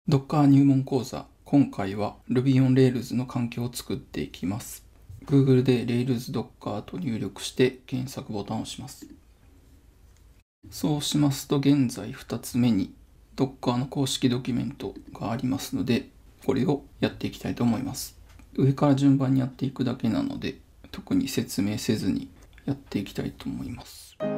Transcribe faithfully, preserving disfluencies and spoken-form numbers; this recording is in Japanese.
Docker 入門講座。今回は Ruby on Rails の環境を作っていきます。Google で Rails Docker と入力して検索ボタンを押します。そうしますと現在ふたつめに Docker の公式ドキュメントがありますので、これをやっていきたいと思います。上から順番にやっていくだけなので、特に説明せずにやっていきたいと思います。